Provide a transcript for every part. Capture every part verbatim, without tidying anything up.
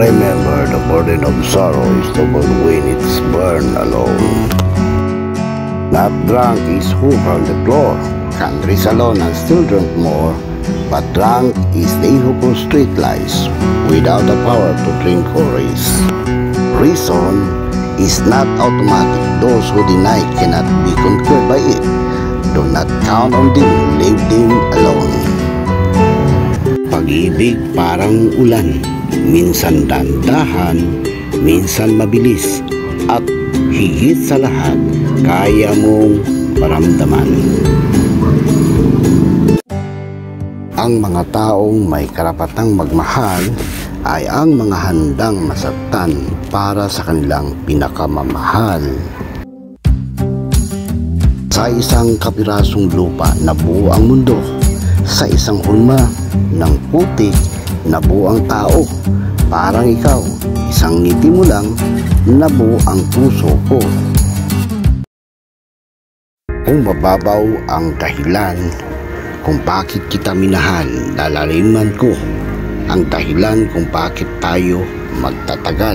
Remember, the burden of sorrow is doubled when it's burned alone. Not drunk is who from the floor can drink alone and still drink more, but drunk is they who pull street lies without the power to drink or race. Reason is not automatic. Those who deny cannot be conquered by it. Do not count on them, leave them alone. Pag-ibig parang ulan, minsan dandahan, minsan mabilis, at higit sa lahat, kaya mong maramdaman. Ang mga taong may karapatang magmahal ay ang mga handang masaktan para sa kanilang pinakamamahal. Sa isang kapirasong lupa nabuo ang mundo, sa isang hulma ng putik nabuo ang tao. Parang ikaw, isang ngiti mo lang, nabuo ang puso ko. Kung mababaw ang dahilan kung bakit kita minahal, lalaliman ko ang dahilan kung bakit tayo magtatagal.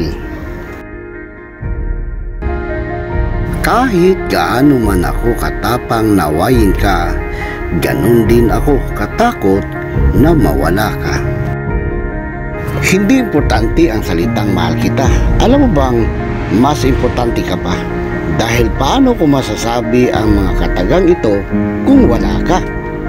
Kahit gaano man ako katapang nawayin ka, ganun din ako katakot na mawala ka. Hindi importante ang salitang mahal kita. Alam mo bang mas importante ka pa? Dahil paano ko masasabi ang mga katagang ito kung wala ka?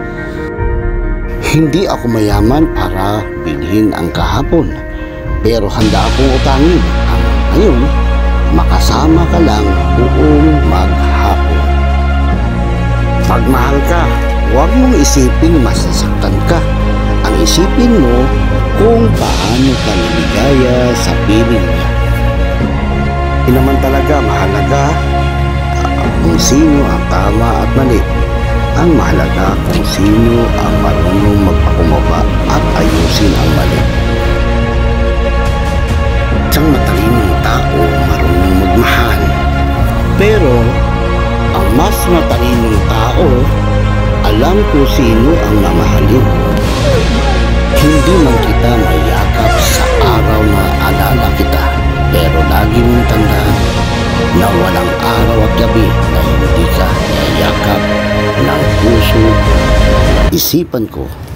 Hindi ako mayaman para bilhin ang kahapon, pero handa akong utangin ang ngayon. Makasama ka lang buong maghapon. Pagmahal ka, huwag mong isipin masasaktan ka. Ang isipin mo kung paano ka naligaya sa piling niya. Hindi naman talaga mahalaga kung sino ang tama at mali. Ang mahalaga kung sino ang marunong magpakumbaba at ayusin ang mali. Isang matalinong tao marunong magmahal, pero ang mas matalinong tao alam kung sino ang mamahalin. Hindi man kita mayakap sa araw na alala kita, pero lagi mong tandaan na walang araw at gabi na hindi ka yayakap ng puso isipan ko.